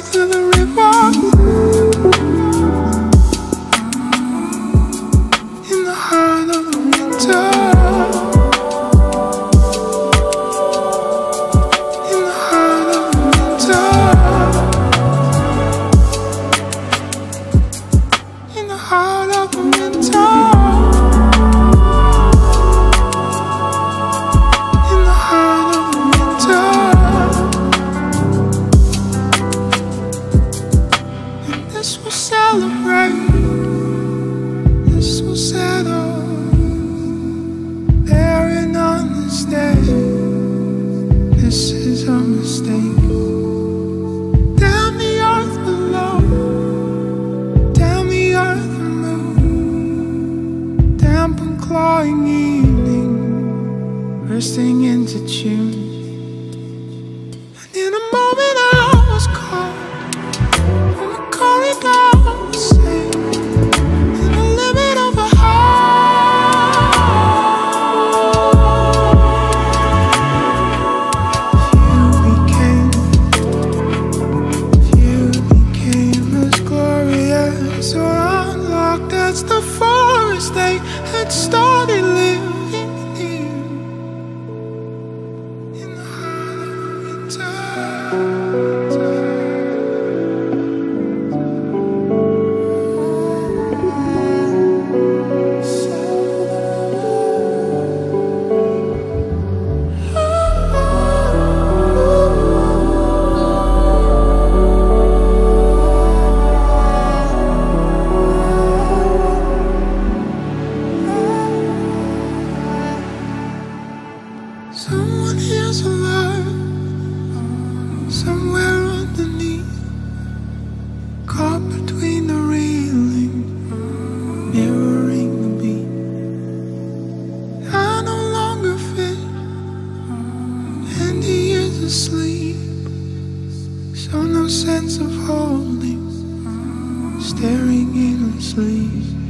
south of the river. In the heart of the winter. In the heart of the winter. In the heart of the winter. This will settle, bearing on this day. This is a mistake. Damn the earth below, damn the earth and moon, damp and clawing evening, bursting into tune. And in a moment I was caught in the corridor. The forest they had started living in the heart of winter. Someone hears a light somewhere underneath, caught between the railing, mirroring the beat. I no longer fit, and he is asleep, so no sense of holding, staring in his sleep.